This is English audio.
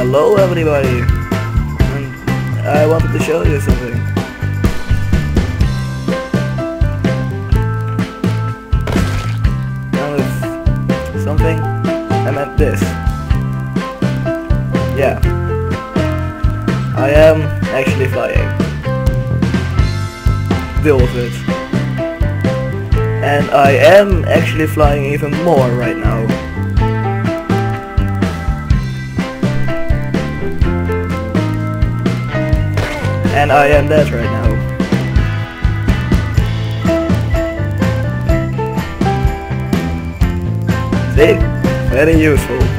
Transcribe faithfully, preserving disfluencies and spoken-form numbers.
Hello everybody, and I wanted to show you something. Now with something, I meant this. Yeah, I am actually flying. Deal with it. And I am actually flying even more right now. And I am that right now. See? Very useful.